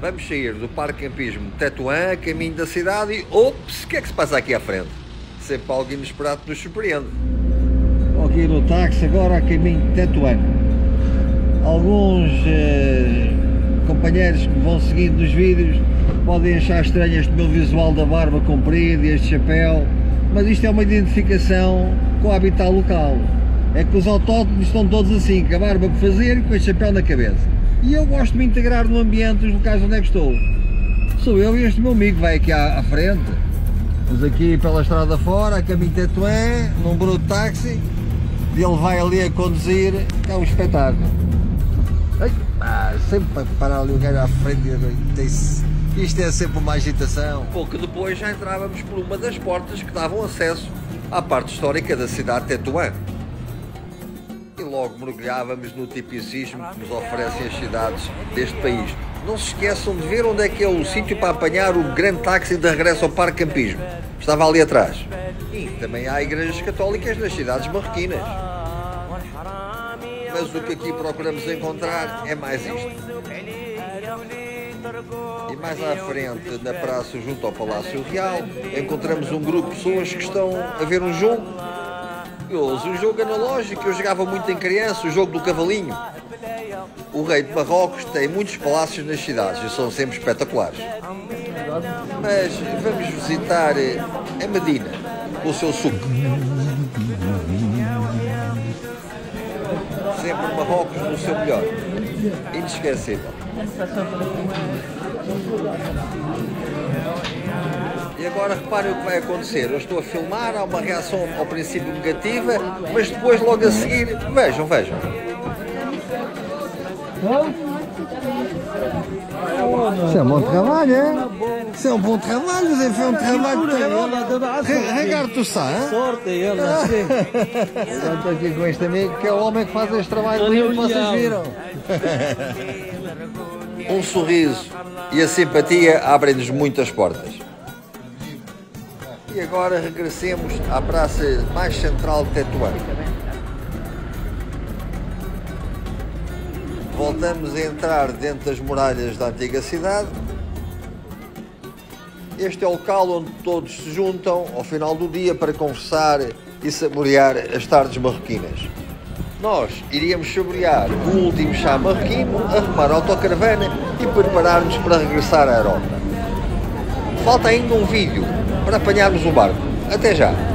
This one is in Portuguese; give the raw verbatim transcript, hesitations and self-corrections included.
Vamos sair do Parque Campismo de Tetuã, a caminho da cidade e... Ops, o que é que se passa aqui à frente? Sempre algo inesperado nos surpreende. Estou aqui no táxi agora a caminho de Tetuã. Alguns eh, companheiros que vão seguindo nos vídeos podem achar estranho este meu visual da barba comprida e este chapéu, mas isto é uma identificação com o habitat local. É que os autóctonos estão todos assim, com a barba por fazer e com este chapéu na cabeça. E eu gosto de me integrar no ambiente dos locais onde é que estou. Sou eu e este meu amigo vai aqui à, à frente. Vamos aqui pela estrada fora, a caminho de Tetuã, num bruto táxi. E ele vai ali a conduzir, que é um espetáculo. Ai, ah, sempre para parar ali o gajo à frente. Isto é sempre uma agitação. Pouco depois já entrávamos por uma das portas que davam acesso à parte histórica da cidade de Tetuã. E logo mergulhávamos no tipicismo que nos oferecem as cidades deste país. Não se esqueçam de ver onde é que é o sítio para apanhar o grande táxi de regresso ao Parque Campismo. Estava ali atrás. E também há igrejas católicas nas cidades marroquinas. Mas o que aqui procuramos encontrar é mais isto. E mais à frente, na praça junto ao Palácio Real, encontramos um grupo de pessoas que estão a ver um jogo. Um jogo analógico, eu jogava muito em criança, o jogo do cavalinho. O rei de Marrocos tem muitos palácios nas cidades e são sempre espetaculares. Mas vamos visitar a Medina, com o seu suco. Sempre Marrocos no seu melhor. Inesquecível. E agora reparem o que vai acontecer. Eu estou a filmar, há uma reação ao princípio negativa, mas depois logo a seguir, vejam, vejam. Isso é um bom trabalho, é? Isso é um bom trabalho, Zé, foi um trabalho. Regarde-te o sá, estou aqui com este amigo que é o homem que faz este trabalho lindo que vocês viram. Um sorriso e a simpatia abrem-nos muitas portas. E agora regressemos à praça mais central de Tetuã. Voltamos a entrar dentro das muralhas da antiga cidade. Este é o local onde todos se juntam ao final do dia para conversar e saborear as tardes marroquinas. Nós iríamos saborear o último chá marroquino, arrumar a autocaravana e preparar-nos para regressar à Europa. Falta ainda um vídeo para apanharmos o barco. Até já!